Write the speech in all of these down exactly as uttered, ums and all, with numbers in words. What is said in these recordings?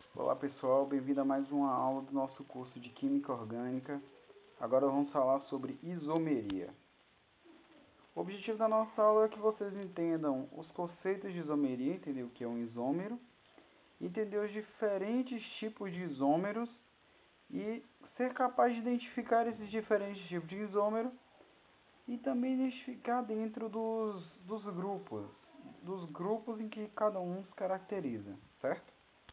Olá pessoal, bem-vindo a mais uma aula do nosso curso de Química Orgânica. Agora vamos falar sobre isomeria. O objetivo da nossa aula é que vocês entendam os conceitos de isomeria, entender o que é um isômero, entender os diferentes tipos de isômeros e ser capaz de identificar esses diferentes tipos de isômero e também identificar dentro dos, dos grupos, dos grupos em que cada um se caracteriza, certo?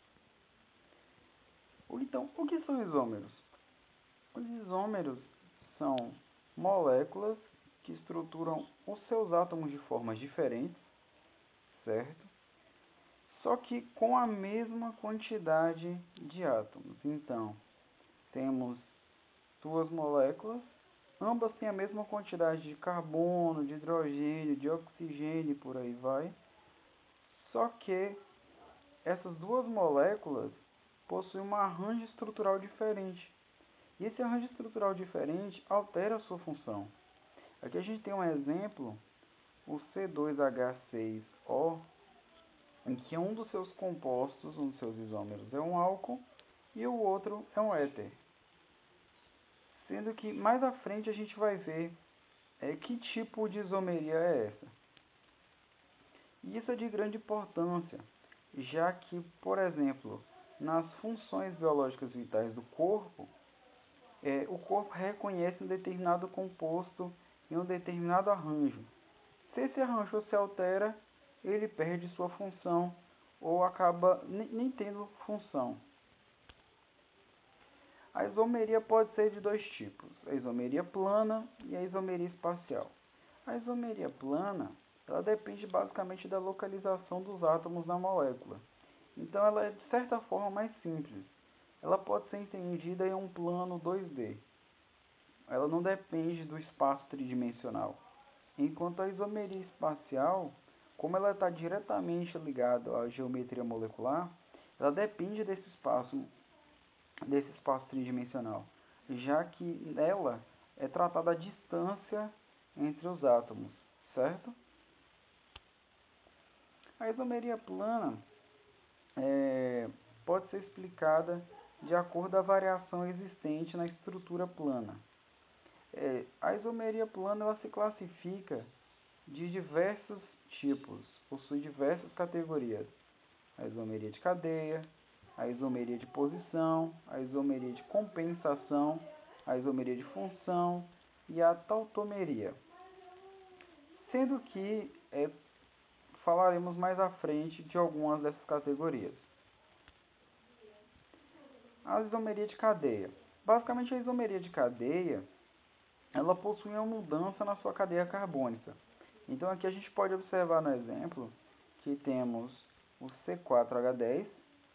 Então, o que são isômeros? Os isômeros são moléculas que estruturam os seus átomos de formas diferentes, certo? Só que com a mesma quantidade de átomos. Então, temos duas moléculas, ambas têm a mesma quantidade de carbono, de hidrogênio, de oxigênio e por aí vai. Só que essas duas moléculas possuem um arranjo estrutural diferente. E esse arranjo estrutural diferente altera a sua função. Aqui a gente tem um exemplo, o C dois H seis O, em que um dos seus compostos, um dos seus isômeros é um álcool e o outro é um éter. Sendo que mais à frente a gente vai ver é, que tipo de isomeria é essa. E isso é de grande importância, já que, por exemplo, nas funções biológicas vitais do corpo, é, o corpo reconhece um determinado composto em um determinado arranjo. Se esse arranjo se altera, ele perde sua função ou acaba nem, nem tendo função. A isomeria pode ser de dois tipos, a isomeria plana e a isomeria espacial. A isomeria plana, ela depende basicamente da localização dos átomos na molécula. Então ela é de certa forma mais simples. Ela pode ser entendida em um plano dois D. Ela não depende do espaço tridimensional. Enquanto a isomeria espacial, como ela está diretamente ligada à geometria molecular, ela depende desse espaço, desse espaço tridimensional, já que nela é tratada a distância entre os átomos, certo? A isomeria plana é, pode ser explicada de acordo com a variação existente na estrutura plana. É, a isomeria plana ela se classifica de diversos tipos, possui diversas categorias. A isomeria de cadeia, a isomeria de posição, a isomeria de compensação, a isomeria de função e a tautomeria. Sendo que é, falaremos mais à frente de algumas dessas categorias. A isomeria de cadeia. Basicamente, a isomeria de cadeia ela possui uma mudança na sua cadeia carbônica. Então, aqui a gente pode observar no exemplo que temos o C quatro H dez.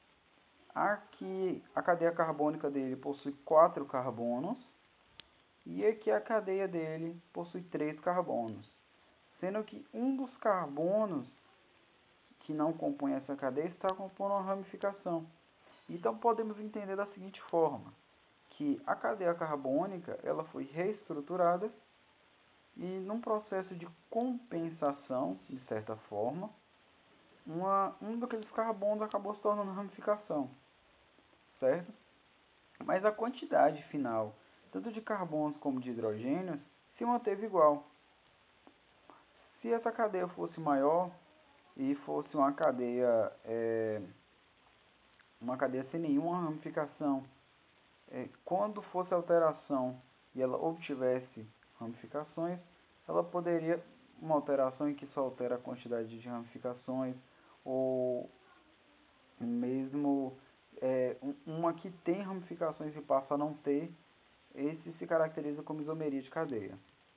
Aqui a cadeia carbônica dele possui quatro carbonos. E aqui a cadeia dele possui três carbonos. Sendo que um dos carbonos que não compõe essa cadeia está compondo uma ramificação. Então, podemos entender da seguinte forma, que a cadeia carbônica ela foi reestruturada e num processo de compensação, de certa forma, uma, um daqueles carbonos acabou se tornando ramificação, certo? Mas a quantidade final, tanto de carbonos como de hidrogênios, se manteve igual. Se essa cadeia fosse maior e fosse uma cadeia, é, uma cadeia sem nenhuma ramificação, é, quando fosse alteração e ela obtivesse ramificações, ela poderia, uma alteração em que só altera a quantidade de ramificações, ou mesmo é, uma que tem ramificações e passa a não ter, esse se caracteriza como isomeria de cadeia.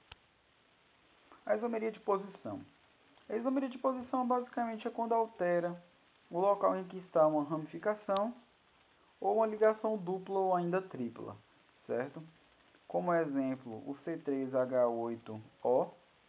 A isomeria de posição. A isomeria de posição basicamente é quando altera o local em que está uma ramificação ou uma ligação dupla ou ainda tripla, certo? Como exemplo, o C três H oito O,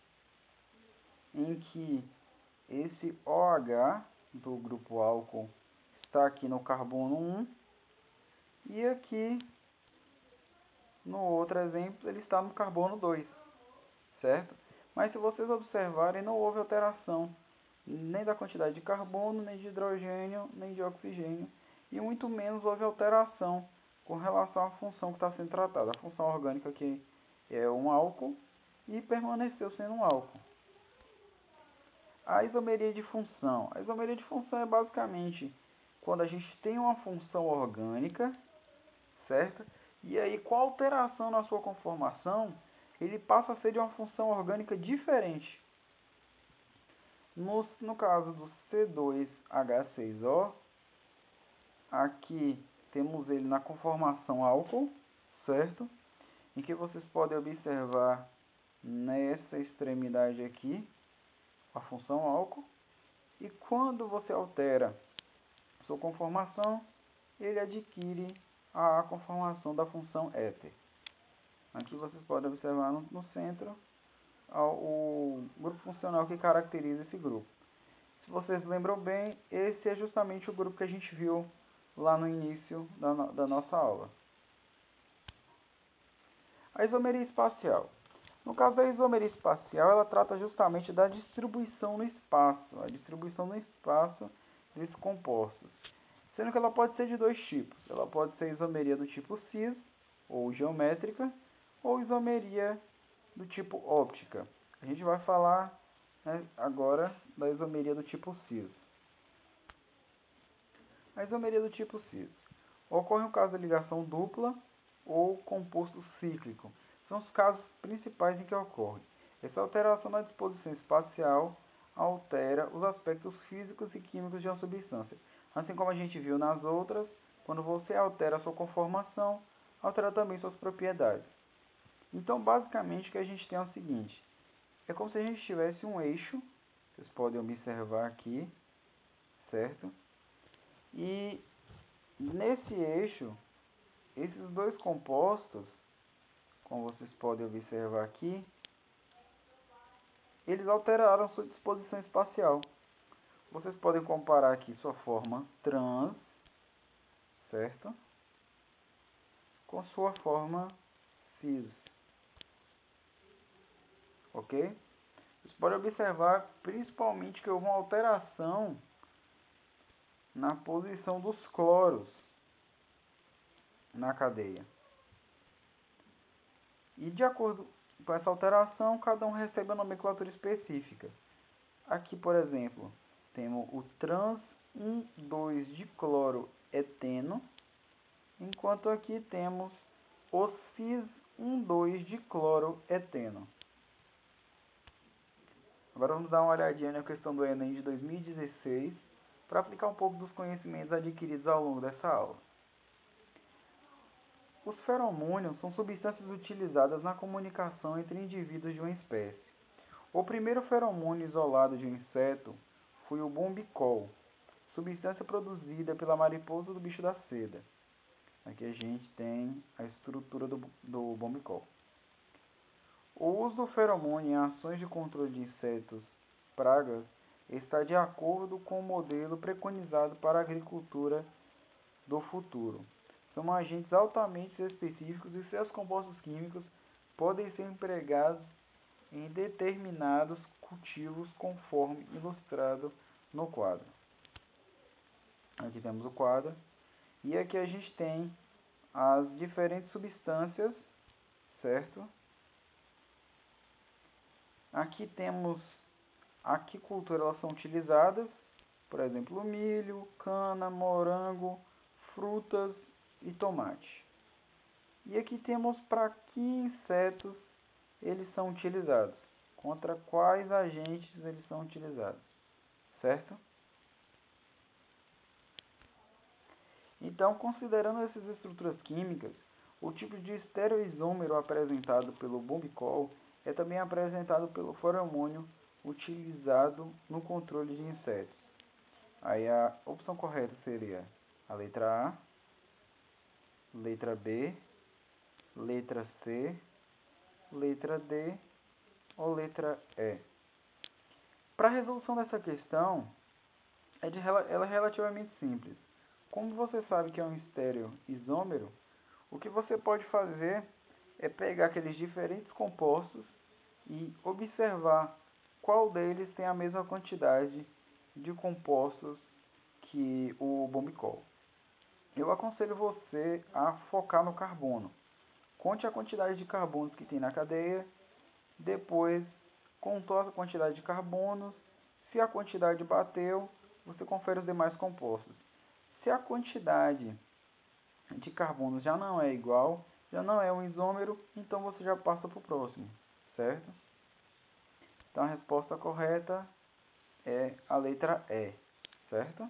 em que esse OH do grupo álcool está aqui no carbono um e aqui no outro exemplo ele está no carbono dois, certo? Mas se vocês observarem, não houve alteração nem da quantidade de carbono, nem de hidrogênio, nem de oxigênio, e muito menos houve alteração com relação à função que está sendo tratada. A função orgânica que é um álcool e permaneceu sendo um álcool. A isomeria de função. A isomeria de função é basicamente quando a gente tem uma função orgânica, certo? E aí, com a alteração na sua conformação, ele passa a ser de uma função orgânica diferente. No, no caso do C dois H seis O, aqui temos ele na conformação álcool, certo? Em que vocês podem observar nessa extremidade aqui, a função álcool. E quando você altera sua conformação, ele adquire a conformação da função éter. Aqui vocês podem observar no, no centro o grupo funcional que caracteriza esse grupo. Se vocês lembram bem, esse é justamente o grupo que a gente viu lá no início da, da nossa aula. A isomeria espacial. No caso da isomeria espacial, ela trata justamente da distribuição no espaço, a distribuição no espaço desses compostos. Sendo que ela pode ser de dois tipos. Ela pode ser isomeria do tipo cis, ou geométrica, ou isomeria do tipo óptica. A gente vai falar, né, agora da isomeria do tipo cis. A isomeria do tipo cis. Ocorre no caso da ligação dupla ou composto cíclico. São os casos principais em que ocorre. Essa alteração na disposição espacial altera os aspectos físicos e químicos de uma substância. Assim como a gente viu nas outras, quando você altera a sua conformação, altera também suas propriedades. Então, basicamente, o que a gente tem é o seguinte. É como se a gente tivesse um eixo, vocês podem observar aqui, certo? E nesse eixo, esses dois compostos, como vocês podem observar aqui, eles alteraram sua disposição espacial. Vocês podem comparar aqui sua forma trans, certo? Com sua forma cis. Ok? Vocês podem observar principalmente que houve uma alteração na posição dos cloros na cadeia. E de acordo com essa alteração, cada um recebe a nomenclatura específica. Aqui, por exemplo, temos o trans um dois dicloroeteno, enquanto aqui temos o cis um dois dicloroeteno. Agora vamos dar uma olhadinha na questão do Enem de dois mil e dezesseis, para aplicar um pouco dos conhecimentos adquiridos ao longo dessa aula. Os feromônios são substâncias utilizadas na comunicação entre indivíduos de uma espécie. O primeiro feromônio isolado de um inseto foi o bombicol, substância produzida pela mariposa do bicho da seda. Aqui a gente tem a estrutura do, do bombicol. O uso do feromônio em ações de controle de insetos, pragas, está de acordo com o modelo preconizado para a agricultura do futuro. São agentes altamente específicos e seus compostos químicos podem ser empregados em determinados cultivos, conforme ilustrado no quadro. Aqui temos o quadro. E aqui a gente tem as diferentes substâncias, certo? Aqui temos a que cultura elas são utilizadas, por exemplo, milho, cana, morango, frutas e tomate. E aqui temos para que insetos eles são utilizados, contra quais agentes eles são utilizados, certo? Então, considerando essas estruturas químicas, o tipo de estereoisômero apresentado pelo bombicol é também apresentado pelo feromônio utilizado no controle de insetos. Aí a opção correta seria a letra A, letra B, letra C, letra D ou letra E. Para a resolução dessa questão, é de, ela é relativamente simples. Como você sabe que é um estereoisômero, o que você pode fazer é pegar aqueles diferentes compostos e observar qual deles tem a mesma quantidade de compostos que o bombicol. eu aconselho você a focar no carbono. Conte a quantidade de carbonos que tem na cadeia, depois contou a quantidade de carbonos, se a quantidade bateu, você confere os demais compostos. Se a quantidade de carbonos já não é igual, já não é um isômero, então você já passa para o próximo, certo? Então a resposta correta é a letra E, certo?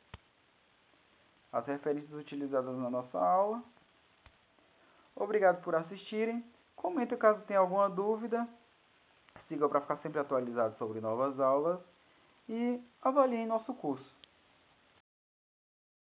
As referências utilizadas na nossa aula. Obrigado por assistirem. Comente caso tenha alguma dúvida. Siga para ficar sempre atualizado sobre novas aulas. E avaliem nosso curso.